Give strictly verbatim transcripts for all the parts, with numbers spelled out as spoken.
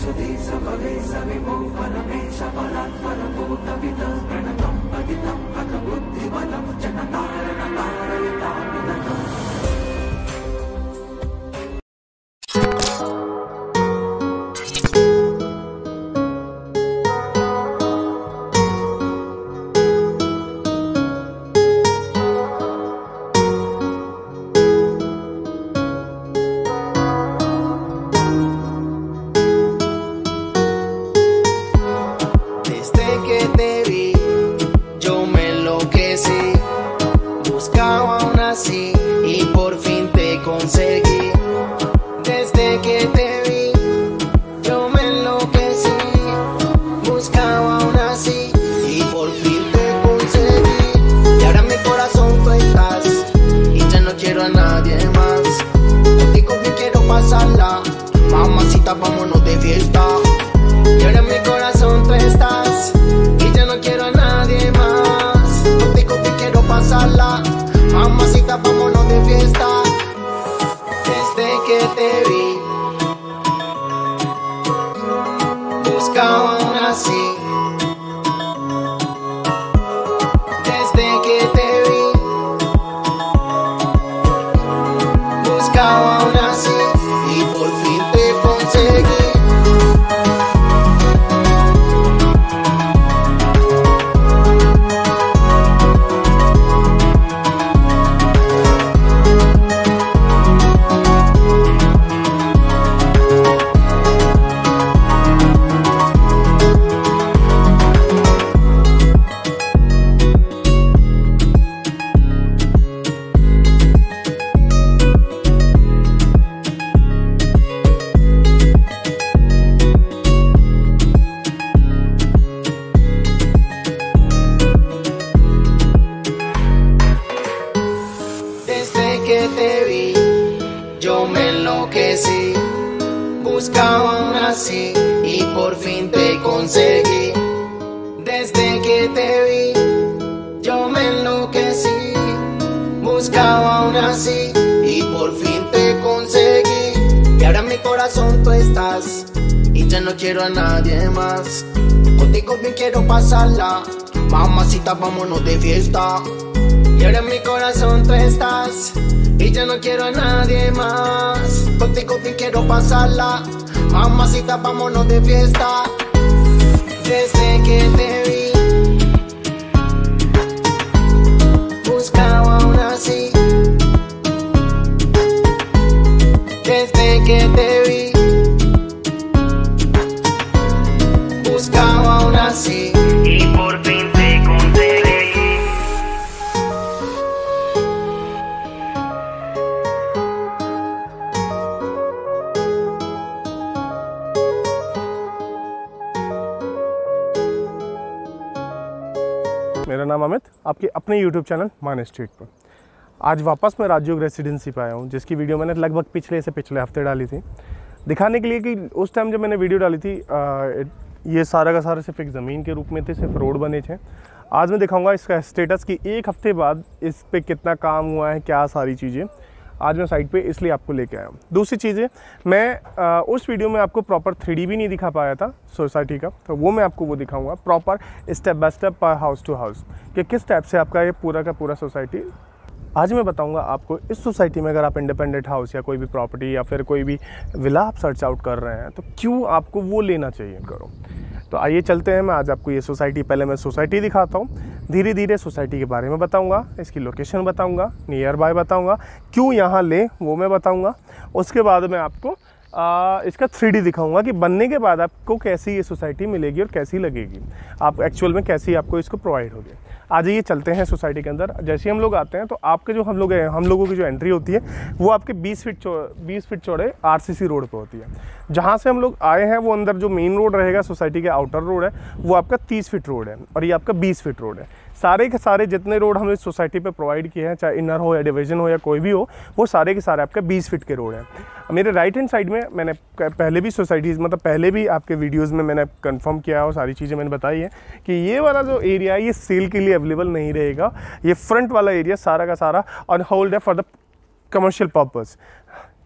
Vámonos de fiesta. Y ahora en mi corazón tú estás y ya no quiero a nadie más. Contigo te quiero pasarla, mamacita, vámonos de fiesta. Desde que te vi buscaba una así. Desde que te vi buscaba una así y por fin te conseguí. Te vi, yo me enloquecí, buscaba una así y por fin te conseguí. Desde que te vi, yo me enloquecí, buscaba una así y por fin te conseguí. Y ahora en mi corazón tú estás y ya no quiero a nadie más. Contigo bien quiero pasarla, mamacita, vámonos de fiesta. Y ahora en mi corazón tú estás y ya no quiero a nadie más. Contigo bien quiero pasarla, mamacita, vámonos de fiesta. Desde que te vi buscaba una así. Desde que te vi buscaba una así y por fin te conseguí. मेरा नाम अमित, आपके अपने YouTube channel mine street पर। आज वापस मैं राजयोग residency पे आया हूँ, जिसकी वीडियो मैंने लगभग पिछले से पिछले हफ्ते डाली थी, दिखाने के लिए कि उस टाइम जब मैंने वीडियो डाली थी आ, ये सारा का सारा सिर्फ एक ज़मीन के रूप में थे, सिर्फ रोड बने थे। आज मैं दिखाऊंगा इसका स्टेटस कि एक हफ्ते बाद इस पर कितना काम हुआ है, क्या सारी चीज़ें। आज मैं साइट पे इसलिए आपको लेके आया हूँ। दूसरी चीज़ें, मैं आ, उस वीडियो में आपको प्रॉपर थ्री डी भी नहीं दिखा पाया था सोसाइटी का, तो वो मैं आपको वो दिखाऊंगा प्रॉपर स्टेप बाय स्टेप पर हाउस टू हाउस कि किस टाइप से आपका ये पूरा का पूरा सोसाइटी। आज मैं बताऊंगा आपको इस सोसाइटी में अगर आप इंडिपेंडेंट हाउस या कोई भी प्रॉपर्टी या फिर कोई भी विला आप सर्च आउट कर रहे हैं तो क्यों आपको वो लेना चाहिए करो। तो आइए चलते हैं, मैं आज आपको ये सोसाइटी, पहले मैं सोसाइटी दिखाता हूँ, धीरे धीरे सोसाइटी के बारे में बताऊंगा, इसकी लोकेशन बताऊंगा, नियर बाय बताऊंगा, क्यों यहाँ ले वो मैं बताऊंगा। उसके बाद मैं आपको आ, इसका थ्री डी दिखाऊंगा कि बनने के बाद आपको कैसी ये सोसाइटी मिलेगी और कैसी लगेगी, आप एक्चुअल में कैसी आपको इसको प्रोवाइड होगी। आज ये चलते हैं सोसाइटी के अंदर। जैसे हम लोग आते हैं तो आपके जो हम लोग हैं, हम लोगों की जो एंट्री होती है वो आपके बीस फीट बीस फीट चौड़े आरसीसी रोड पे होती है। जहाँ से हम लोग आए हैं वो अंदर जो मेन रोड रहेगा सोसाइटी के आउटर रोड है वो आपका तीस फीट रोड है और ये आपका बीस फीट रोड है। सारे के सारे जितने रोड हम इस सोसाइटी पे प्रोवाइड किए हैं, चाहे इनर हो या डिवीजन हो या कोई भी हो, वो सारे के सारे आपके बीस फीट के रोड हैं। मेरे राइट हैंड साइड में मैंने पहले भी सोसाइटीज़ मतलब पहले भी आपके वीडियोज़ में मैंने कंफर्म किया और सारी चीज़ें मैंने बताई है कि ये वाला जो एरिया है ये सेल के लिए अवेलेबल नहीं रहेगा। ये फ्रंट वाला एरिया सारा का सारा ऑन होल्ड है फॉर द कमर्शियल पर्पज़।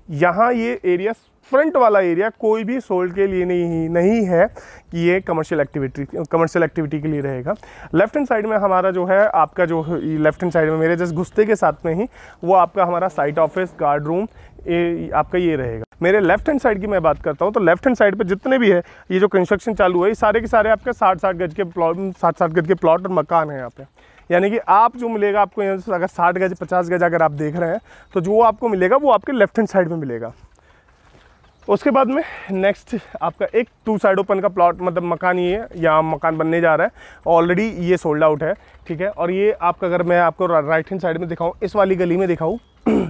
यहाँ ये एरिया फ्रंट वाला एरिया कोई भी सोल्ड के लिए नहीं नहीं है कि ये कमर्शियल एक्टिविटी कमर्शियल एक्टिविटी के लिए रहेगा। लेफ्ट हैंड साइड में हमारा जो है आपका जो लेफ्ट हैंड साइड में मेरे जस्ट घुसते के साथ में ही वो आपका हमारा साइट ऑफिस गार्ड रूम ये आपका ये रहेगा। मेरे लेफ्ट हैंड साइड की मैं बात करता हूँ तो लेफ्ट हैंड साइड पे जितने भी है ये जो कंस्ट्रक्शन चालू है ये सारे के सारे आपके साठ साठ गज के प्लॉट साठ साठ गज के प्लॉट और मकान है यहाँ पे। यानी कि आप जो मिलेगा आपको यहाँ से अगर साठ गज पचास गज अगर आप देख रहे हैं तो जो आपको मिलेगा वो आपके लेफ्ट हैंड साइड में मिलेगा। उसके बाद में नेक्स्ट आपका एक टू साइड ओपन का प्लॉट मतलब मकान ये है, यहाँ मकान बनने जा रहा है, ऑलरेडी ये सोल्ड आउट है, ठीक है। और ये आपका अगर मैं आपको राइट हैंड साइड में दिखाऊँ, इस वाली गली में दिखाऊँ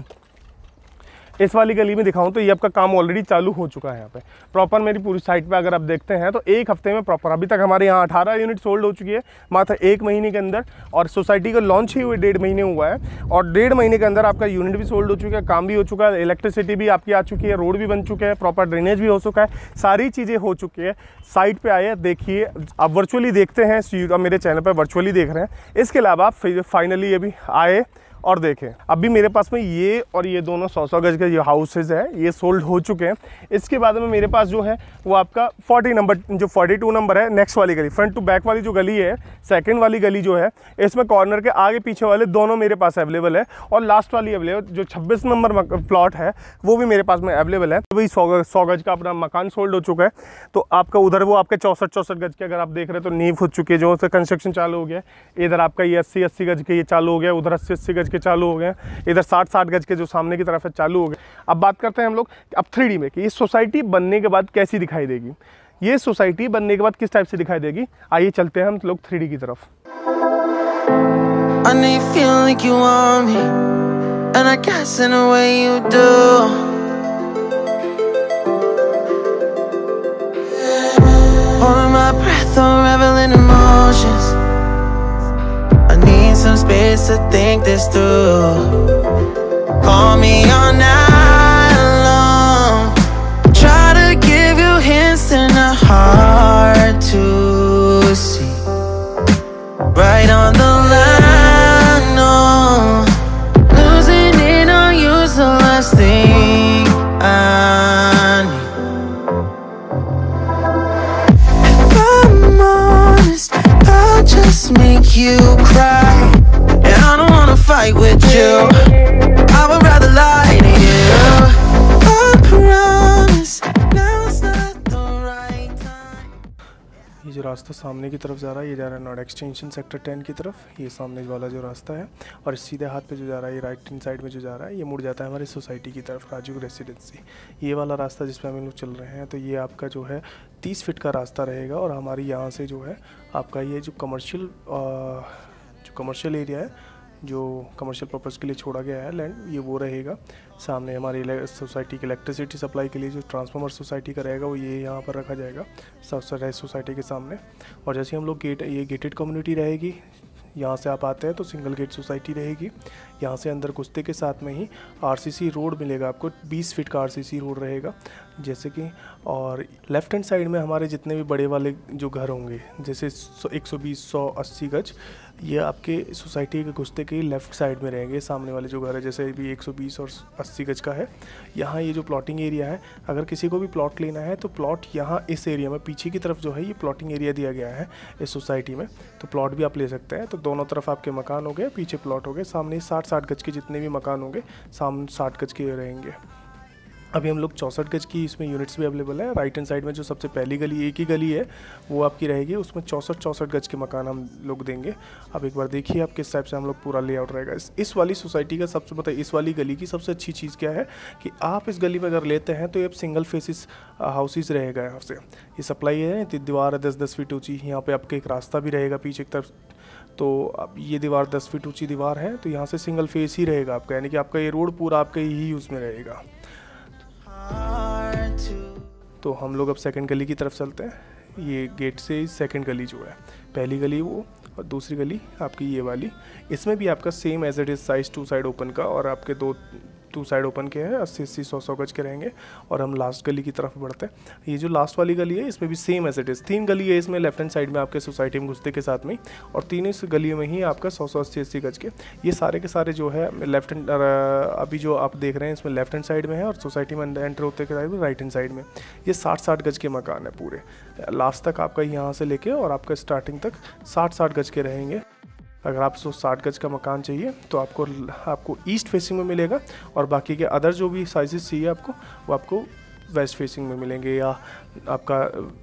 इस वाली गली में दिखाऊं तो ये आपका काम ऑलरेडी चालू हो चुका है। यहाँ पे प्रॉपर मेरी पूरी साइट पे अगर आप देखते हैं तो एक हफ्ते में प्रॉपर अभी तक हमारे यहाँ अठारह यूनिट सोल्ड हो चुकी है मात्र एक महीने के अंदर। और सोसाइटी का लॉन्च ही हुए डेढ़ महीने हुआ है और डेढ़ महीने के अंदर आपका यूनिट भी सोल्ड हो चुका है, काम भी हो चुका है, इलेक्ट्रिसिटी भी आपकी आ चुकी है, रोड भी बन चुके हैं, प्रॉपर ड्रेनेज भी हो चुका है, सारी चीज़ें हो चुकी है। साइट पर आए देखिए, आप वर्चुअली देखते हैं, मेरे चैनल पर वर्चुअली देख रहे हैं। इसके अलावा आप फाइनली अभी आए और देखें, अभी मेरे पास में ये और ये दोनों सौ सौ गज के जो हाउसेज है ये सोल्ड हो चुके हैं। इसके बाद में मेरे पास जो है वो आपका चालीस नंबर जो बयालीस नंबर है नेक्स्ट वाली गली, फ्रंट टू बैक वाली जो गली है, सेकंड वाली गली जो है इसमें कॉर्नर के आगे पीछे वाले दोनों मेरे पास अवेलेबल है और लास्ट वाली अवेलेबल जो छब्बीस नंबर प्लॉट है वो भी मेरे पास में अवेलेबल है। वही सौ सौ गज का अपना मकान सोल्ड हो चुका है। तो आपका उधर वो आपके चौंसठ चौंसठ गज के अगर आप देख रहे हैं तो नींव हो चुकी है, जो कंस्ट्रक्शन चालू हो गया। इधर आपका ये अस्सी अस्सी गज के ये चालू हो गया, उधर अस्सी अस्सी गज के चालू हो गए, इधर साठ साठ गज के जो सामने की तरफ है चालू हो गए। अब बात करते हैं हम लोग अब थ्री डी में कि ये सोसाइटी बनने के बाद कैसी दिखाई देगी। ये सोसाइटी बनने के बाद किस टाइप से दिखाई देगी, आइए चलते हैं हम लोग थ्री डी की तरफ। I know you feel like you want me, and I guess in a way you do. Holding my breath, unraveling emotions. I need some space to think this through. Call me all night long. Try to give you hints and a hard to see. Right on the line, no. Losing it on you's the last thing I need. If I'm honest, I'll just make you cry. And I don't wanna fight with you, I would rather lie to you. I promise, now's not the right time. ये जो रास्ता सामने की तरफ जा रहा है ये जा रहा है नॉर्ड एक्सटेंशन सेक्टर टेन की तरफ, ये सामने वाला जो रास्ता है। और सीधे हाथ पे जो जा रहा है ये राइट हैंड साइड में जो जा रहा है ये मुड़ जाता है हमारी सोसाइटी की तरफ, राजू रेसिडेंसी। ये वाला रास्ता जिस पे हम लोग चल रहे हैं तो ये आपका जो है तीस फीट का रास्ता रहेगा। और हमारी यहाँ से जो है आपका ये जो कमर्शियल जो कमर्शियल एरिया है जो कमर्शियल पर्पज़ के लिए छोड़ा गया है लैंड, ये वो रहेगा। सामने हमारी सोसाइटी की इलेक्ट्रिसिटी सप्लाई के लिए जो ट्रांसफार्मर सोसाइटी का रहेगा वो ये यहाँ पर रखा जाएगा सोसाइटी के सामने। और जैसे हम लोग गेट, ये गेटेड कम्युनिटी रहेगी, यहाँ से आप आते हैं तो सिंगल गेट सोसाइटी रहेगी। यहाँ से अंदर घुसते के साथ में ही आरसीसी रोड मिलेगा आपको, बीस फीट का आरसीसी रोड रहेगा जैसे कि। और लेफ़्ट हैंड साइड में हमारे जितने भी बड़े वाले जो घर होंगे जैसे एक सौ बीस सौ अस्सी गज, ये आपके सोसाइटी के घुसते के लेफ़्ट साइड में रहेंगे। सामने वाले जो घर है जैसे भी एक सौ बीस और अस्सी गज का है, यहाँ ये जो प्लॉटिंग एरिया है, अगर किसी को भी प्लॉट लेना है तो प्लॉट यहाँ इस एरिया में पीछे की तरफ जो है ये प्लॉटिंग एरिया दिया गया है इस सोसाइटी में, तो प्लॉट भी आप ले सकते हैं। तो दोनों तरफ आपके मकान हो गए, पीछे प्लॉट हो गए, सामने साठ साठ गज के जितने भी मकान होंगे सामने साठ गज के रहेंगे। अभी हम लोग चौंसठ गज की इसमें यूनिट्स भी अवेलेबल है। राइट हैंड साइड में जो सबसे पहली गली, एक ही गली है वो आपकी रहेगी, उसमें चौंसठ चौंसठ गज के मकान हम लोग देंगे। अब एक बार देखिए आप किस टाइप से हम लोग पूरा लेआउट रहेगा। इस, इस वाली सोसाइटी का सबसे मतलब इस वाली गली की सबसे अच्छी चीज़ क्या है कि आप इस गली में अगर लेते हैं तो ये सिंगल फेसिस हाउसेस रहेगा। यहाँ से ये सप्लाई है, दीवार है दस दस फीट ऊँची, यहाँ पर आपका एक रास्ता भी रहेगा पीछे की तरफ। तो अब ये दीवार दस फीट ऊँची दीवार है, तो यहाँ से सिंगल फेस ही रहेगा आपका, यानी कि आपका ये रोड पूरा आपका ही यूज़ में रहेगा। तो हम लोग अब सेकंड गली की तरफ चलते हैं। ये गेट से सेकंड गली जो है, पहली गली वो और दूसरी गली आपकी ये वाली, इसमें भी आपका same as it is size two side open का और आपके दो टू साइड ओपन किए हैं, अस्सी अस्सी सौ सौ गज के रहेंगे। और हम लास्ट गली की तरफ बढ़ते हैं। ये जो लास्ट वाली गली है इसमें भी सेम एज इट इज़, तीन गली है इसमें लेफ्ट हैंड साइड में आपके सोसाइटी में घुसते के साथ में, और तीन इस गलियों में ही आपका सौ सौ अस्सी अस्सी गज के ये सारे के सारे जो है लेफ्ट हैंड, अभी जो आप देख रहे हैं इसमें लेफ्ट हैंड साइड में है, और सोसाइटी में एंटर होते के साइड में राइट हैंड साइड में ये साठ साठ गज के मकान है पूरे। लास्ट तक आपका यहाँ से लेके और आपका स्टार्टिंग तक साठ साठ गज के रहेंगे। अगर आप सौ साठ गज का मकान चाहिए तो आपको आपको ईस्ट फेसिंग में मिलेगा, और बाकी के अदर जो भी साइजेस चाहिए आपको वो आपको वेस्ट फेसिंग में मिलेंगे, या आपका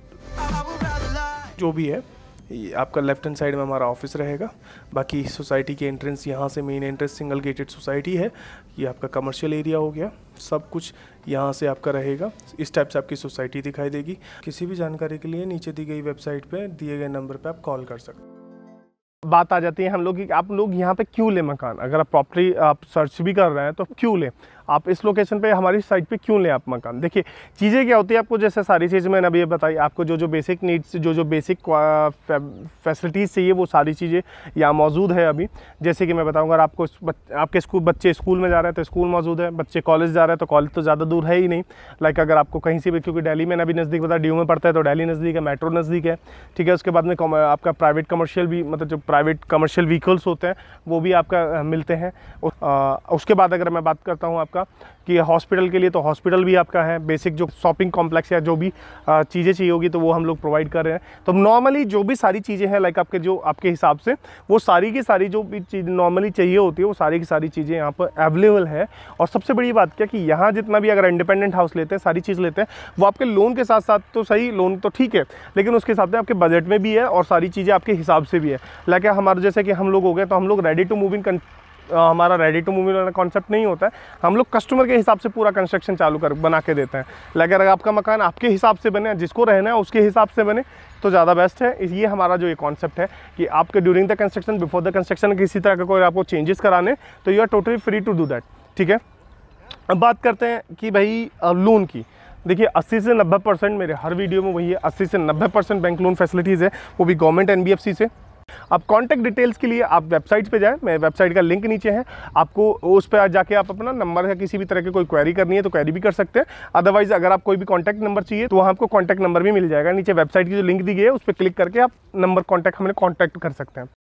जो भी है आपका लेफ्ट हैंड साइड में हमारा ऑफिस रहेगा। बाकी सोसाइटी की एंट्रेंस यहाँ से main entrance single gated society है, ये आपका कमर्शियल एरिया हो गया, सब कुछ यहाँ से आपका रहेगा। इस टाइप से आपकी सोसाइटी दिखाई देगी। किसी भी जानकारी के लिए नीचे दी गई वेबसाइट पे दिए गए नंबर पे आप कॉल कर सकते हैं। बात आ जाती है हम लोग की आप लोग यहाँ पे क्यों ले मकान, अगर आप प्रॉपर्टी आप सर्च भी कर रहे हैं तो क्यों ले, आप इस लोकेशन पे हमारी साइट पे क्यों लें आप मकान। देखिए चीज़ें क्या होती है, आपको जैसे सारी चीज़ें मैंने अभी बताई, आपको जो जो बेसिक नीड्स जो जो बेसिक फैसिलिटीज़ चाहिए वो सारी चीज़ें यहाँ मौजूद है अभी। जैसे कि मैं बताऊँगा, आपको आपके स्कूल बच्चे स्कूल में जा रहे हैं तो स्कूल मौजूद है, बच्चे कॉलेज जा रहे हैं तो कॉलेज तो ज़्यादा दूर है ही नहीं। लाइक अगर आपको कहीं से भी, क्योंकि दिल्ली में अभी नज़दीक बता डी यू में पड़ता है तो दिल्ली नज़दीक है, मेट्रो नज़दीक है, ठीक है। उसके बाद में आपका प्राइवेट कमर्शियल भी, मतलब जो प्राइवेट कमर्शियल व्हीकल्स होते हैं वो भी आपका मिलते हैं। उसके बाद अगर मैं बात करता हूँ आपका कि हॉस्पिटल के लिए, तो हॉस्पिटल भी आपका है, बेसिक जो शॉपिंग कॉम्प्लेक्स या जो भी चीज़ें चाहिए होगी तो वो हम लोग प्रोवाइड कर रहे हैं। तो नॉर्मली जो भी सारी चीज़ें हैं लाइक आपके जो आपके हिसाब से वो सारी की सारी जो भी चीज़ नॉर्मली चाहिए होती है वो सारी की सारी चीज़ें यहाँ पर अवेलेबल है। और सबसे बड़ी बात क्या कि यहाँ जितना भी अगर इंडिपेंडेंट हाउस लेते हैं, सारी चीज़ लेते हैं, वो आपके लोन के साथ साथ तो सही, लोन तो ठीक है, लेकिन उसके साथ में आपके बजट में भी है और सारी चीज़ें आपके हिसाब से भी है। लाइक हमारे जैसे कि हम लोग हो गए तो हम लोग रेडी टू मूव इन, हमारा रेडी टू मूव इन वाला कॉन्सेप्ट नहीं होता है, हम लोग कस्टमर के हिसाब से पूरा कंस्ट्रक्शन चालू कर बना के देते हैं। लेकिन अगर आपका मकान आपके हिसाब से बने, जिसको रहना है उसके हिसाब से बने तो ज़्यादा बेस्ट है। ये हमारा जो ये कॉन्सेप्ट है कि आपके during the construction, before the construction किसी तरह का कोई आपको चेंजेस कराने तो you are totally free to do that, ठीक है। अब बात करते हैं कि भाई लोन की। देखिए अस्सी से नब्बे परसेंट मेरे हर वीडियो में वही है, अस्सी से नब्बे परसेंट बैंक लोन फैसिलिटीज़ है, वो भी government N B F C से। अब कॉन्टैक्ट डिटेल्स के लिए आप वेबसाइट पे जाएं, मैं वेबसाइट का लिंक नीचे है, आपको उस पर जाके आप अपना नंबर है, किसी भी तरह की कोई क्वेरी करनी है तो क्वेरी भी कर सकते हैं। अदरवाइज अगर आप कोई भी कॉन्टैक्ट नंबर चाहिए तो वहाँ आपको कॉन्टैक्ट नंबर भी मिल जाएगा। नीचे वेबसाइट की जो लिंक दी गई है उस पर क्लिक करके आप नंबर कॉन्टैक्ट हमें कॉन्टैक्ट कर सकते हैं।